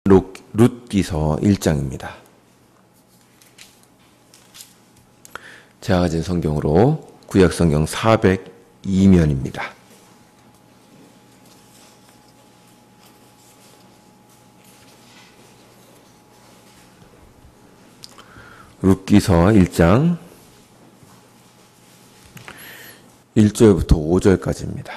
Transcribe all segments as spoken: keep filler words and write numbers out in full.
룻기서 일 장입니다. 제가 가진 성경으로 구약성경 사백이 면입니다. 룻기서 일 장 일 절부터 오 절까지입니다.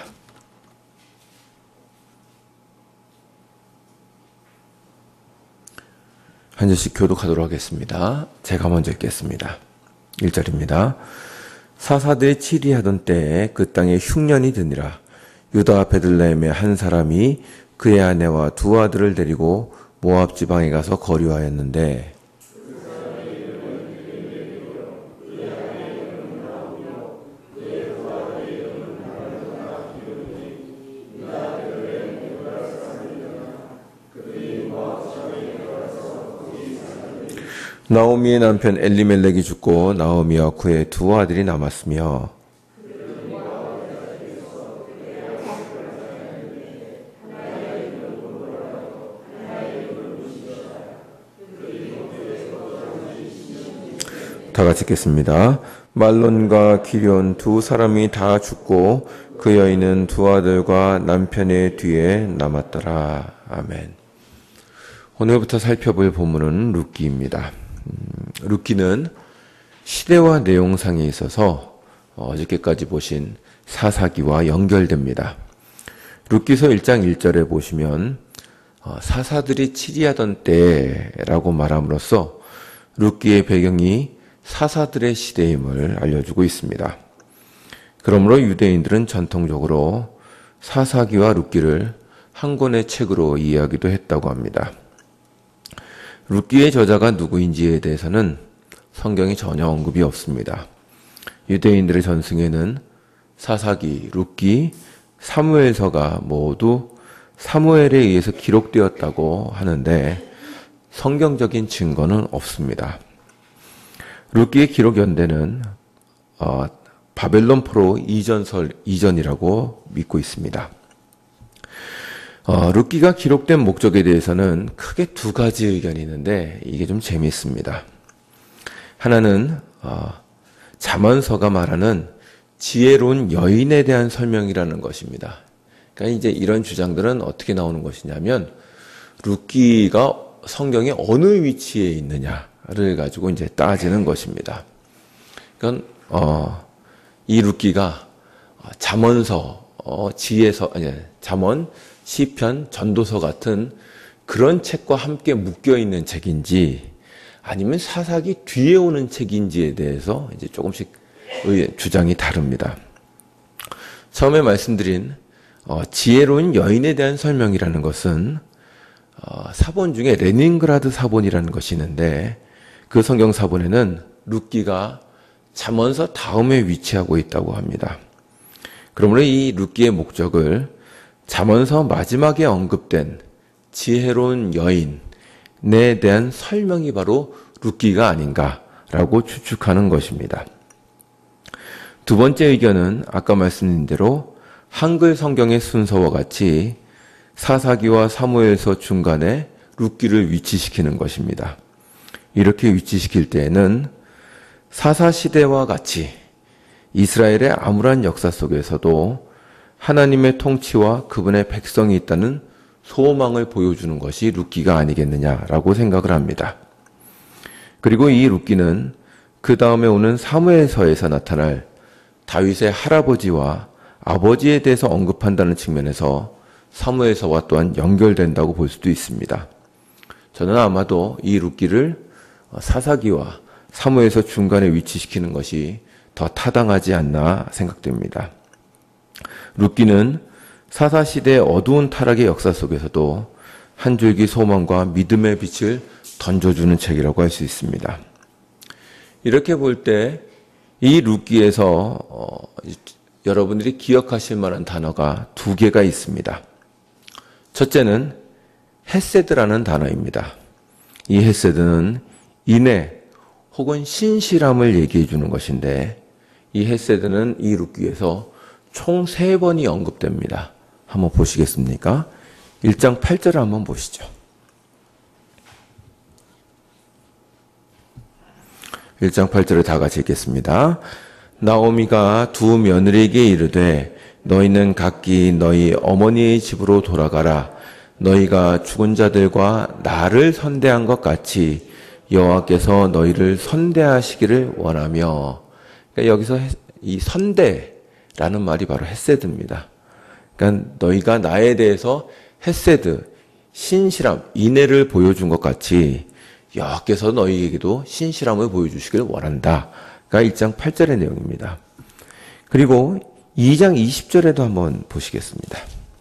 한 절씩 교독하도록 하겠습니다. 제가 먼저 읽겠습니다. 일 절입니다. 사사들이 치리하던 때에 그 땅에 흉년이 드니라. 유다 베들레헴의 한 사람이 그의 아내와 두 아들을 데리고 모압 지방에 가서 거류하였는데 나오미의 남편 엘리멜렉이 죽고 나오미와 그의 두 아들이 남았으며 다 같이 읽겠습니다. 말론과 기럨 두 사람이 다 죽고 그 여인은 두 아들과 남편의 뒤에 남았더라. 아멘. 오늘부터 살펴볼 본문은 룻기입니다. 룻기는 시대와 내용상에 있어서 어저께까지 보신 사사기와 연결됩니다. 룻기서 일 장 일 절에 보시면 사사들이 치리하던 때라고 말함으로써 룻기의 배경이 사사들의 시대임을 알려주고 있습니다. 그러므로 유대인들은 전통적으로 사사기와 룻기를 한 권의 책으로 이해하기도 했다고 합니다. 룻기의 저자가 누구인지에 대해서는 성경에 전혀 언급이 없습니다. 유대인들의 전승에는 사사기, 룻기, 사무엘서가 모두 사무엘에 의해서 기록되었다고 하는데 성경적인 증거는 없습니다. 룻기의 기록 연대는 어, 바벨론 포로 이전설 이전이라고 믿고 있습니다. 어, 룻기가 기록된 목적에 대해서는 크게 두 가지 의견이 있는데 이게 좀 재미있습니다. 하나는 어, 잠언서가 말하는 지혜로운 여인에 대한 설명이라는 것입니다. 그러니까 이제 이런 주장들은 어떻게 나오는 것이냐면 룻기가 성경의 어느 위치에 있느냐를 가지고 이제 따지는 것입니다. 그러니까 어, 이 룻기가 잠언서, 어, 지혜서, 아니 잠언, 시편, 전도서 같은 그런 책과 함께 묶여있는 책인지 아니면 사사기 뒤에 오는 책인지에 대해서 이제 조금씩 주장이 다릅니다. 처음에 말씀드린 어, 지혜로운 여인에 대한 설명이라는 것은 어, 사본 중에 레닌그라드 사본이라는 것이 있는데 그 성경 사본에는 룻기가 잠언서 다음에 위치하고 있다고 합니다. 그러므로 이 룻기의 목적을 잠언서 마지막에 언급된 지혜로운 여인에 대한 설명이 바로 룻기가 아닌가라고 추측하는 것입니다. 두 번째 의견은 아까 말씀드린 대로 한글 성경의 순서와 같이 사사기와 사무엘서 중간에 룻기를 위치시키는 것입니다. 이렇게 위치시킬 때에는 사사시대와 같이 이스라엘의 암울한 역사 속에서도 하나님의 통치와 그분의 백성이 있다는 소망을 보여주는 것이 룻기가 아니겠느냐라고 생각을 합니다. 그리고 이 룻기는 그 다음에 오는 사무엘서에서 나타날 다윗의 할아버지와 아버지에 대해서 언급한다는 측면에서 사무엘서와 또한 연결된다고 볼 수도 있습니다. 저는 아마도 이 룻기를 사사기와 사무엘서 중간에 위치시키는 것이 더 타당하지 않나 생각됩니다. 룻기는 사사시대의 어두운 타락의 역사 속에서도 한 줄기 소망과 믿음의 빛을 던져주는 책이라고 할 수 있습니다. 이렇게 볼 때 이 룻기에서 어, 여러분들이 기억하실 만한 단어가 두 개가 있습니다. 첫째는 헤세드라는 단어입니다. 이 헤세드는 인애 혹은 신실함을 얘기해 주는 것인데 이 헤세드는 이 룻기에서 총 세 번이 언급됩니다. 한번 보시겠습니까? 일 장 팔 절을 한번 보시죠. 일 장 팔 절을 다 같이 읽겠습니다. 나오미가 두 며느리에게 이르되 너희는 각기 너희 어머니의 집으로 돌아가라. 너희가 죽은 자들과 나를 선대한 것 같이 여호와께서 너희를 선대하시기를 원하며. 그러니까 여기서 이 선대라는 말이 바로 헤세드입니다. 그러니까 너희가 나에 대해서 헤세드, 신실함, 인애를 보여준 것 같이 여호와께서 너희에게도 신실함을 보여주시길 원한다. 가 일 장 팔 절의 내용입니다. 그리고 이 장 이십 절에도 한번 보시겠습니다.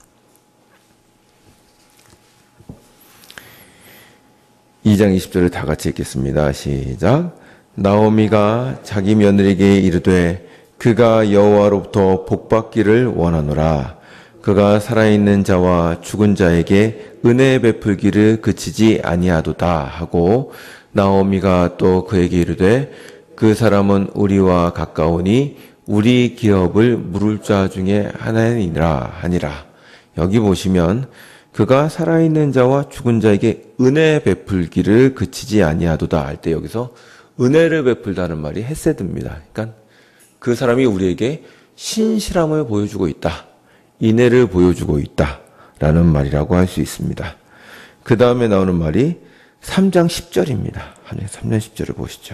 이 장 이십 절을 다 같이 읽겠습니다. 시작. 나오미가 자기 며느리에게 이르되 그가 여호와로부터 복받기를 원하노라. 그가 살아있는 자와 죽은 자에게 은혜 베풀기를 그치지 아니하도다 하고, 나오미가 또 그에게 이르되 그 사람은 우리와 가까우니 우리 기업을 물을 자 중에 하나이니라 하니라. 여기 보시면 그가 살아있는 자와 죽은 자에게 은혜 베풀기를 그치지 아니하도다 할 때 여기서 은혜를 베풀다는 말이 헤세드입니다. 그러니까 그 사람이 우리에게 신실함을 보여주고 있다, 인애를 보여주고 있다 라는 말이라고 할 수 있습니다. 그 다음에 나오는 말이 삼 장 십 절입니다. 삼 장 십 절을 보시죠.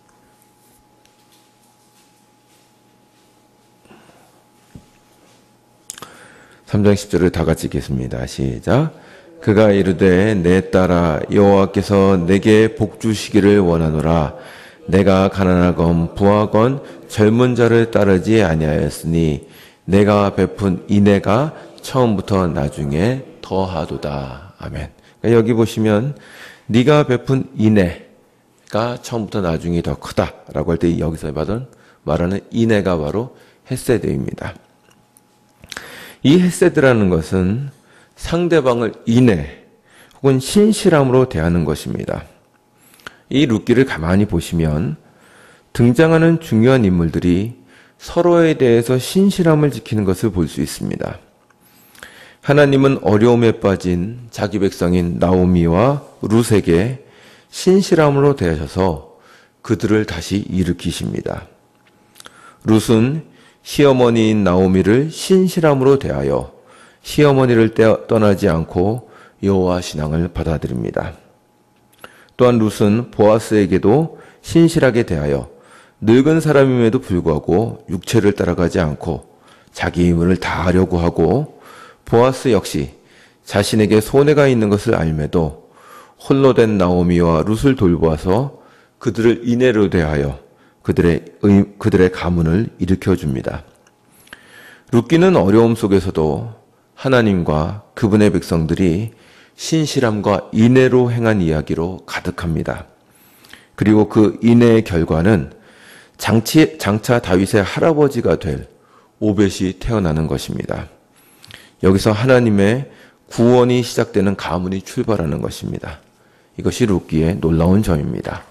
삼 장 십 절을 다 같이 읽겠습니다. 시작. 그가 이르되 내 딸아 여호와께서 내게 복 주시기를 원하노라. 내가 가난하건 부하건 젊은 자를 따르지 아니하였으니 내가 베푼 인애가 처음부터 나중에 더하도다. 아멘. 그러니까 여기 보시면 네가 베푼 인애가 처음부터 나중에 더 크다라고 할 때 여기서 말하는 인애가 바로 헤세드입니다. 이 헤세드라는 것은 상대방을 인애 혹은 신실함으로 대하는 것입니다. 이 룻기를 가만히 보시면 등장하는 중요한 인물들이 서로에 대해서 신실함을 지키는 것을 볼 수 있습니다. 하나님은 어려움에 빠진 자기 백성인 나오미와 룻에게 신실함으로 대하셔서 그들을 다시 일으키십니다. 룻은 시어머니인 나오미를 신실함으로 대하여 시어머니를 떠나지 않고 여호와 신앙을 받아들입니다. 또한 룻은 보아스에게도 신실하게 대하여 늙은 사람임에도 불구하고 육체를 따라가지 않고 자기 힘을 다하려고 하고, 보아스 역시 자신에게 손해가 있는 것을 알매도 홀로 된 나오미와 룻을 돌보아서 그들을 인애로 대하여 그들의, 그들의 가문을 일으켜줍니다. 룻기는 어려움 속에서도 하나님과 그분의 백성들이 신실함과 인애로 행한 이야기로 가득합니다. 그리고 그 인애의 결과는 장치, 장차 다윗의 할아버지가 될 오벳이 태어나는 것입니다. 여기서 하나님의 구원이 시작되는 가문이 출발하는 것입니다. 이것이 룻기의 놀라운 점입니다.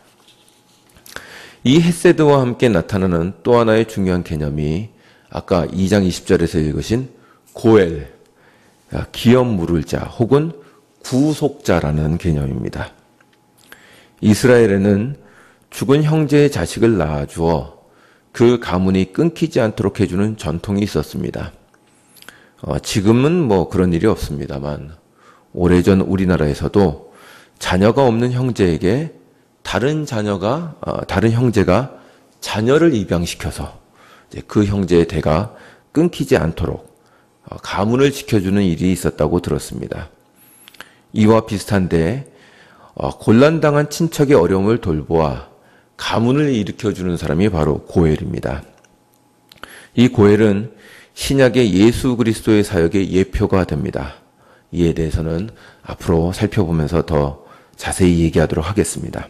이 헤세드와 함께 나타나는 또 하나의 중요한 개념이 아까 이 장 이십 절에서 읽으신 고엘, 기업 물을 자 혹은 구속자라는 개념입니다. 이스라엘에는 죽은 형제의 자식을 낳아주어 그 가문이 끊기지 않도록 해주는 전통이 있었습니다. 어, 지금은 뭐 그런 일이 없습니다만 오래전 우리나라에서도 자녀가 없는 형제에게 다른 자녀가 어, 다른 형제가 자녀를 입양시켜서 이제 그 형제의 대가 끊기지 않도록 어, 가문을 지켜주는 일이 있었다고 들었습니다. 이와 비슷한데 어, 곤란당한 친척의 어려움을 돌보아 가문을 일으켜주는 사람이 바로 고엘입니다. 이 고엘은 신약의 예수 그리스도의 사역의 예표가 됩니다. 이에 대해서는 앞으로 살펴보면서 더 자세히 얘기하도록 하겠습니다.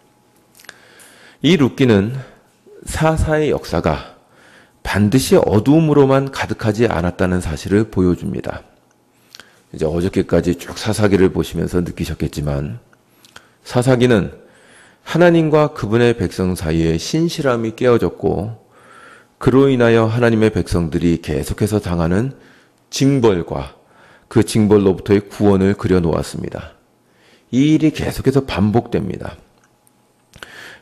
이 룻기는 사사의 역사가 반드시 어두움으로만 가득하지 않았다는 사실을 보여줍니다. 이제 어저께까지 쭉 사사기를 보시면서 느끼셨겠지만 사사기는 하나님과 그분의 백성 사이에 신실함이 깨어졌고 그로 인하여 하나님의 백성들이 계속해서 당하는 징벌과 그 징벌로부터의 구원을 그려놓았습니다. 이 일이 계속해서 반복됩니다.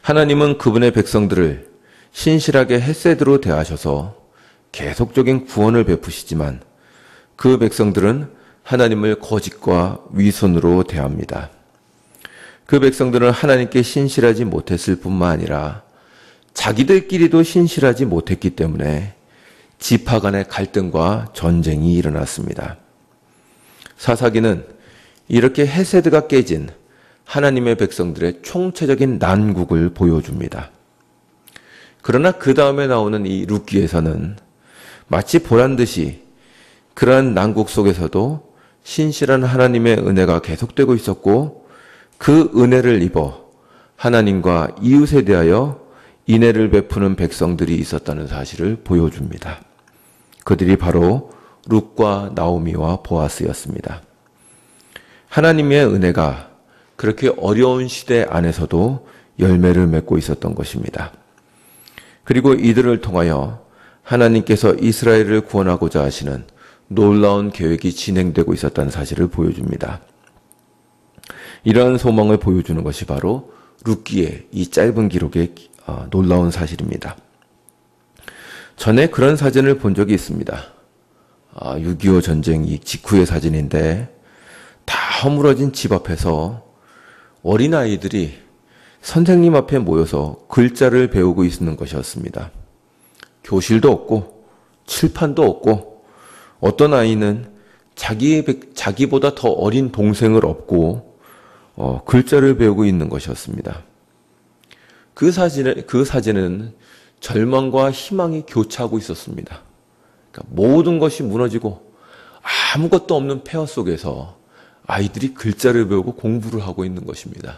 하나님은 그분의 백성들을 신실하게 헤세드로 대하셔서 계속적인 구원을 베푸시지만 그 백성들은 하나님을 거짓과 위선으로 대합니다. 그 백성들은 하나님께 신실하지 못했을 뿐만 아니라 자기들끼리도 신실하지 못했기 때문에 지파 간의 갈등과 전쟁이 일어났습니다. 사사기는 이렇게 헤세드가 깨진 하나님의 백성들의 총체적인 난국을 보여줍니다. 그러나 그 다음에 나오는 이 룻기에서는 마치 보란듯이 그러한 난국 속에서도 신실한 하나님의 은혜가 계속되고 있었고 그 은혜를 입어 하나님과 이웃에 대하여 인애를 베푸는 백성들이 있었다는 사실을 보여줍니다. 그들이 바로 룻과 나오미와 보아스였습니다. 하나님의 은혜가 그렇게 어려운 시대 안에서도 열매를 맺고 있었던 것입니다. 그리고 이들을 통하여 하나님께서 이스라엘을 구원하고자 하시는 놀라운 계획이 진행되고 있었다는 사실을 보여줍니다. 이러한 소망을 보여주는 것이 바로 룻기의 이 짧은 기록의 놀라운 사실입니다. 전에 그런 사진을 본 적이 있습니다. 육이오 전쟁 직후의 사진인데 다 허물어진 집 앞에서 어린아이들이 선생님 앞에 모여서 글자를 배우고 있는 것이었습니다. 교실도 없고 칠판도 없고 어떤 아이는 자기, 자기보다 더 어린 동생을 업고 어, 글자를 배우고 있는 것이었습니다. 그 사진에, 그 사진은 절망과 희망이 교차하고 있었습니다. 그러니까 모든 것이 무너지고 아무것도 없는 폐허 속에서 아이들이 글자를 배우고 공부를 하고 있는 것입니다.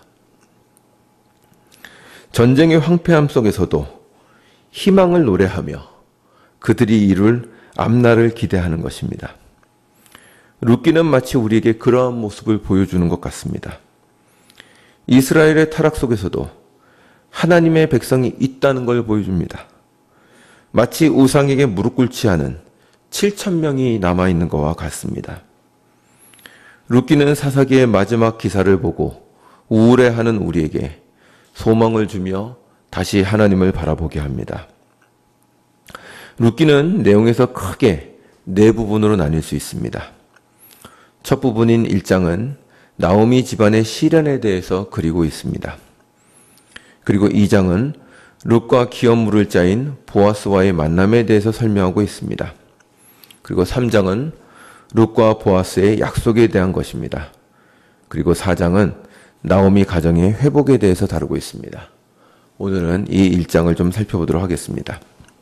전쟁의 황폐함 속에서도 희망을 노래하며 그들이 이룰 앞날을 기대하는 것입니다. 룻기는 마치 우리에게 그러한 모습을 보여주는 것 같습니다. 이스라엘의 타락 속에서도 하나님의 백성이 있다는 걸 보여줍니다. 마치 우상에게 무릎 꿇지 않은 칠천 명이 남아있는 것과 같습니다. 룻기는 사사기의 마지막 기사를 보고 우울해하는 우리에게 소망을 주며 다시 하나님을 바라보게 합니다. 룻기는 내용에서 크게 네 부분으로 나뉠 수 있습니다. 첫 부분인 일 장은 나오미 집안의 시련에 대해서 그리고 있습니다. 그리고 이 장은 룻과 기업 물을 자인 보아스와의 만남에 대해서 설명하고 있습니다. 그리고 삼 장은 룻과 보아스의 약속에 대한 것입니다. 그리고 사 장은 나오미 가정의 회복에 대해서 다루고 있습니다. 오늘은 이 일 장을 좀 살펴보도록 하겠습니다.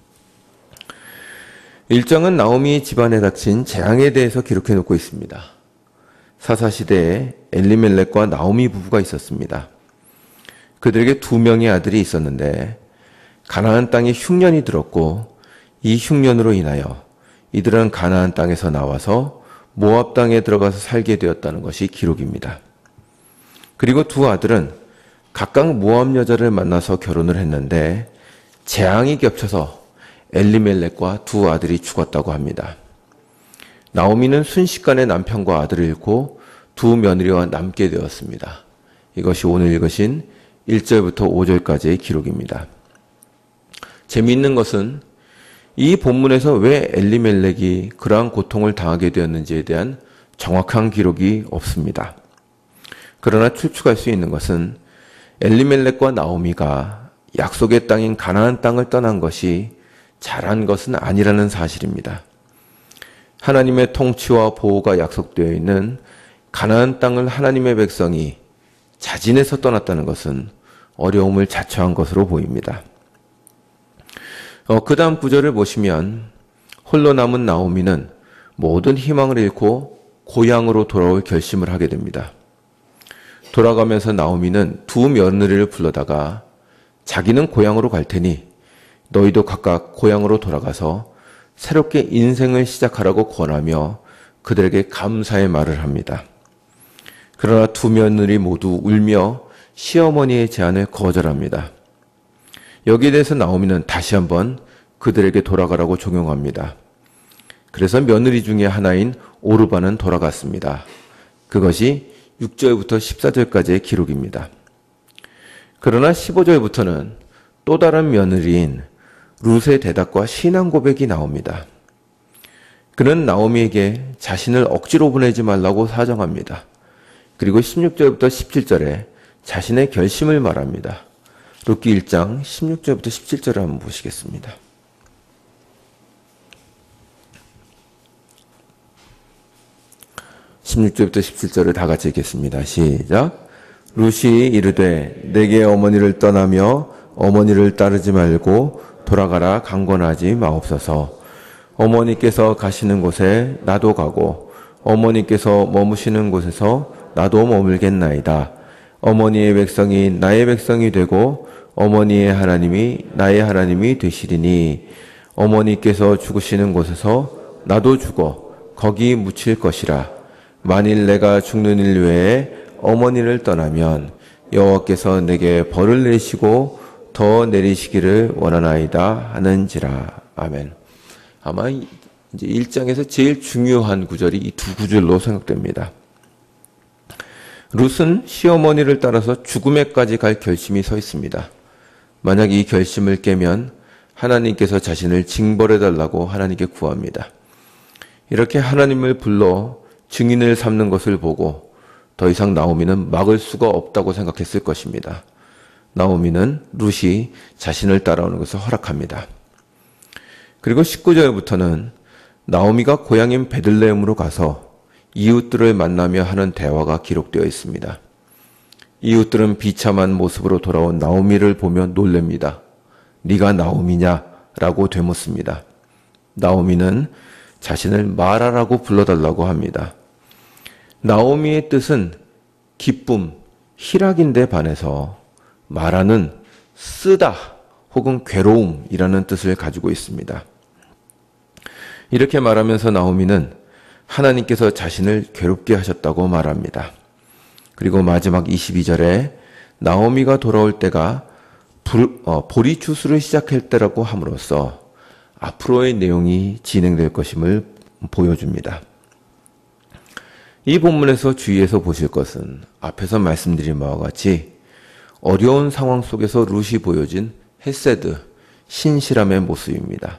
일 장은 나오미 집안에 닥친 재앙에 대해서 기록해 놓고 있습니다. 사사시대에 엘리멜렉과 나오미 부부가 있었습니다. 그들에게 두 명의 아들이 있었는데 가나안 땅에 흉년이 들었고 이 흉년으로 인하여 이들은 가나안 땅에서 나와서 모압 땅에 들어가서 살게 되었다는 것이 기록입니다. 그리고 두 아들은 각각 모압 여자를 만나서 결혼을 했는데 재앙이 겹쳐서 엘리멜렉과 두 아들이 죽었다고 합니다. 나오미는 순식간에 남편과 아들을 잃고 두 며느리와 남게 되었습니다. 이것이 오늘 읽으신 일 절부터 오 절까지의 기록입니다. 재미있는 것은 이 본문에서 왜 엘리멜렉이 그러한 고통을 당하게 되었는지에 대한 정확한 기록이 없습니다. 그러나 추측할 수 있는 것은 엘리멜렉과 나오미가 약속의 땅인 가나안 땅을 떠난 것이 잘한 것은 아니라는 사실입니다. 하나님의 통치와 보호가 약속되어 있는 가나안 땅을 하나님의 백성이 자진해서 떠났다는 것은 어려움을 자처한 것으로 보입니다. 어, 그 다음 구절을 보시면 홀로 남은 나오미는 모든 희망을 잃고 고향으로 돌아올 결심을 하게 됩니다. 돌아가면서 나오미는 두 며느리를 불러다가 자기는 고향으로 갈 테니 너희도 각각 고향으로 돌아가서 새롭게 인생을 시작하라고 권하며 그들에게 감사의 말을 합니다. 그러나 두 며느리 모두 울며 시어머니의 제안을 거절합니다. 여기에 대해서 나오미는 다시 한번 그들에게 돌아가라고 종용합니다. 그래서 며느리 중에 하나인 오르바는 돌아갔습니다. 그것이 육 절부터 십사 절까지의 기록입니다. 그러나 십오 절부터는 또 다른 며느리인 룻의 대답과 신앙 고백이 나옵니다. 그는 나오미에게 자신을 억지로 보내지 말라고 사정합니다. 그리고 십육 절부터 십칠 절에 자신의 결심을 말합니다. 룻기 일 장 십육 절부터 십칠 절을 한번 보시겠습니다. 십육 절부터 십칠 절을 다 같이 읽겠습니다. 시작. 룻이 이르되 내게 어머니를 떠나며 어머니를 따르지 말고 돌아가라 강권하지 마옵소서. 어머니께서 가시는 곳에 나도 가고 어머니께서 머무시는 곳에서 나도 머물겠나이다. 어머니의 백성이 나의 백성이 되고 어머니의 하나님이 나의 하나님이 되시리니 어머니께서 죽으시는 곳에서 나도 죽어 거기 묻힐 것이라. 만일 내가 죽는 일 외에 어머니를 떠나면 여호와께서 내게 벌을 내리시고 더 내리시기를 원하나이다 하는지라. 아멘. 아마 이제 일 장에서 제일 중요한 구절이 이 두 구절로 생각됩니다. 룻은 시어머니를 따라서 죽음에까지 갈 결심이 서 있습니다. 만약 이 결심을 깨면 하나님께서 자신을 징벌해달라고 하나님께 구합니다. 이렇게 하나님을 불러 증인을 삼는 것을 보고 더 이상 나오미는 막을 수가 없다고 생각했을 것입니다. 나오미는 룻이 자신을 따라오는 것을 허락합니다. 그리고 십구 절부터는 나오미가 고향인 베들레헴으로 가서 이웃들을 만나며 하는 대화가 기록되어 있습니다. 이웃들은 비참한 모습으로 돌아온 나오미를 보며 놀랍니다. 네가 나오미냐? 라고 되묻습니다. 나오미는 자신을 마라라고 불러달라고 합니다. 나오미의 뜻은 기쁨, 희락인데 반해서 마라는 쓰다 혹은 괴로움이라는 뜻을 가지고 있습니다. 이렇게 말하면서 나오미는 하나님께서 자신을 괴롭게 하셨다고 말합니다. 그리고 마지막 이십이 절에 나오미가 돌아올 때가 불, 어, 보리 추수를 시작할 때라고 함으로써 앞으로의 내용이 진행될 것임을 보여줍니다. 이 본문에서 주의해서 보실 것은 앞에서 말씀드린 바와 같이 어려운 상황 속에서 룻이 보여진 헤세드, 신실함의 모습입니다.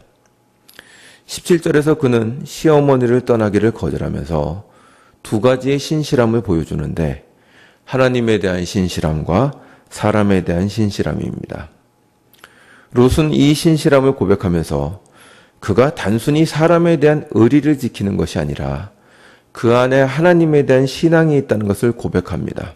십칠 절에서 그는 시어머니를 떠나기를 거절하면서 두 가지의 신실함을 보여주는데 하나님에 대한 신실함과 사람에 대한 신실함입니다. 룻은 이 신실함을 고백하면서 그가 단순히 사람에 대한 의리를 지키는 것이 아니라 그 안에 하나님에 대한 신앙이 있다는 것을 고백합니다.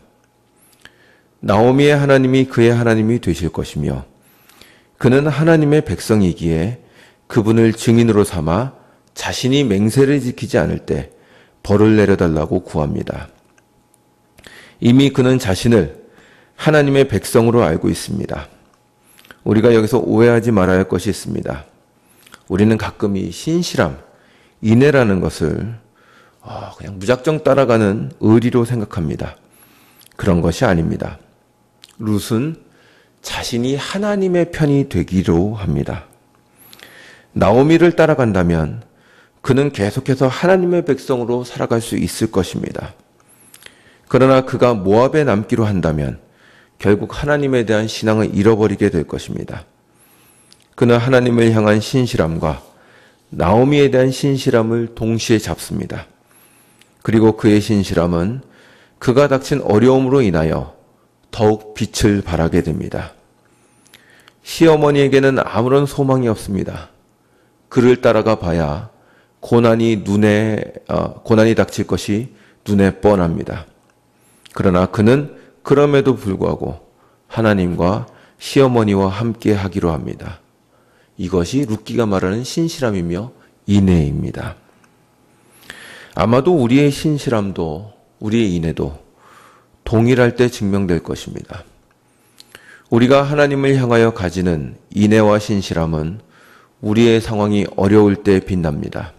나오미의 하나님이 그의 하나님이 되실 것이며 그는 하나님의 백성이기에 그분을 증인으로 삼아 자신이 맹세를 지키지 않을 때 벌을 내려달라고 구합니다. 이미 그는 자신을 하나님의 백성으로 알고 있습니다. 우리가 여기서 오해하지 말아야 할 것이 있습니다. 우리는 가끔 이 신실함, 인애라는 것을 그냥 무작정 따라가는 의리로 생각합니다. 그런 것이 아닙니다. 룻은 자신이 하나님의 편이 되기로 합니다. 나오미를 따라간다면 그는 계속해서 하나님의 백성으로 살아갈 수 있을 것입니다. 그러나 그가 모압에 남기로 한다면 결국 하나님에 대한 신앙을 잃어버리게 될 것입니다. 그는 하나님을 향한 신실함과 나오미에 대한 신실함을 동시에 잡습니다. 그리고 그의 신실함은 그가 닥친 어려움으로 인하여 더욱 빛을 발하게 됩니다. 시어머니에게는 아무런 소망이 없습니다. 그를 따라가 봐야 고난이 눈에 어, 고난이 닥칠 것이 눈에 뻔합니다. 그러나 그는 그럼에도 불구하고 하나님과 시어머니와 함께 하기로 합니다. 이것이 룻기가 말하는 신실함이며 인애입니다. 아마도 우리의 신실함도 우리의 인애도 동일할 때 증명될 것입니다. 우리가 하나님을 향하여 가지는 인애와 신실함은 우리의 상황이 어려울 때 빛납니다.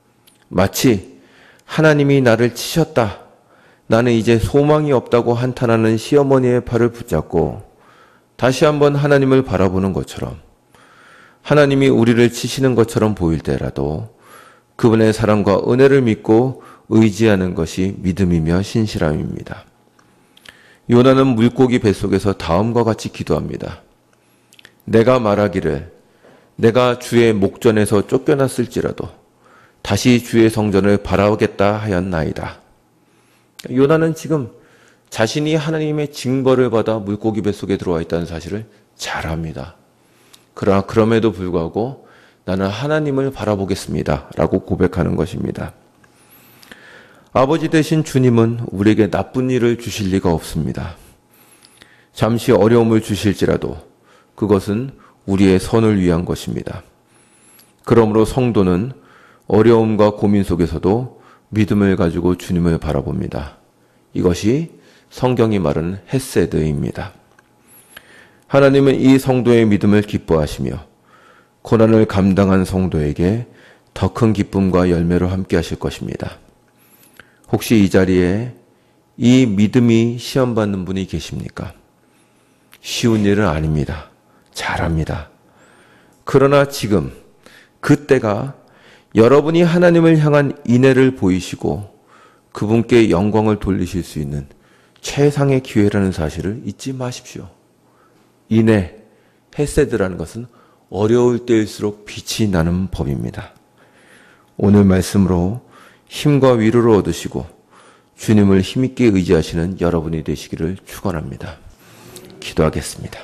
마치 하나님이 나를 치셨다. 나는 이제 소망이 없다고 한탄하는 시어머니의 팔을 붙잡고 다시 한번 하나님을 바라보는 것처럼 하나님이 우리를 치시는 것처럼 보일 때라도 그분의 사랑과 은혜를 믿고 의지하는 것이 믿음이며 신실함입니다. 요나는 물고기 뱃속에서 다음과 같이 기도합니다. 내가 말하기를 내가 주의 목전에서 쫓겨났을지라도 다시 주의 성전을 바라보겠다 하였나이다. 요나는 지금 자신이 하나님의 징벌을 받아 물고기 뱃속에 들어와 있다는 사실을 잘 압니다. 그러나 그럼에도 불구하고 나는 하나님을 바라보겠습니다 라고 고백하는 것입니다. 아버지 되신 주님은 우리에게 나쁜 일을 주실 리가 없습니다. 잠시 어려움을 주실지라도 그것은 우리의 선을 위한 것입니다. 그러므로 성도는 어려움과 고민 속에서도 믿음을 가지고 주님을 바라봅니다. 이것이 성경이 말하는 헤세드입니다. 하나님은 이 성도의 믿음을 기뻐하시며 고난을 감당한 성도에게 더 큰 기쁨과 열매로 함께 하실 것입니다. 혹시 이 자리에 이 믿음이 시험받는 분이 계십니까? 쉬운 일은 아닙니다. 잘합니다. 그러나 지금 그때가 여러분이 하나님을 향한 인애를 보이시고 그분께 영광을 돌리실 수 있는 최상의 기회라는 사실을 잊지 마십시오. 인애, 헤세드라는 것은 어려울 때일수록 빛이 나는 법입니다. 오늘 말씀으로 힘과 위로를 얻으시고 주님을 힘있게 의지하시는 여러분이 되시기를 축원합니다. 기도하겠습니다.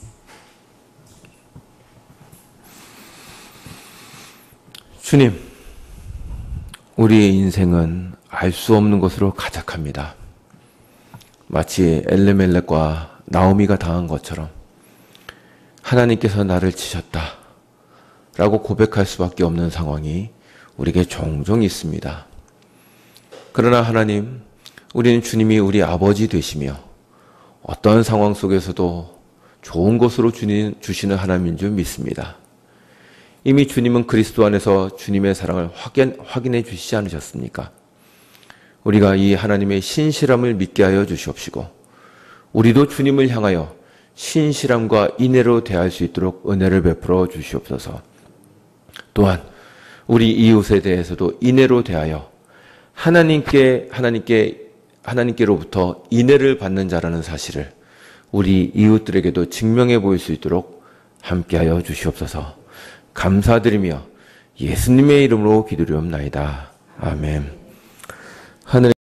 주님, 우리의 인생은 알 수 없는 것으로 가득합니다. 마치 엘레멜렉과 나오미가 당한 것처럼 하나님께서 나를 치셨다 라고 고백할 수밖에 없는 상황이 우리에게 종종 있습니다. 그러나 하나님, 우리는 주님이 우리 아버지 되시며 어떤 상황 속에서도 좋은 것으로 주시는 하나님인 줄 믿습니다. 이미 주님은 그리스도 안에서 주님의 사랑을 확인, 확인해 주시지 않으셨습니까? 우리가 이 하나님의 신실함을 믿게 하여 주시옵시고 우리도 주님을 향하여 신실함과 인애로 대할 수 있도록 은혜를 베풀어 주시옵소서. 또한 우리 이웃에 대해서도 인애로 대하여 하나님께 하나님께 하나님께로부터 인애를 받는 자라는 사실을 우리 이웃들에게도 증명해 보일 수 있도록 함께하여 주시옵소서. 감사드리며 예수님의 이름으로 기도드리옵나이다. 아멘. 하늘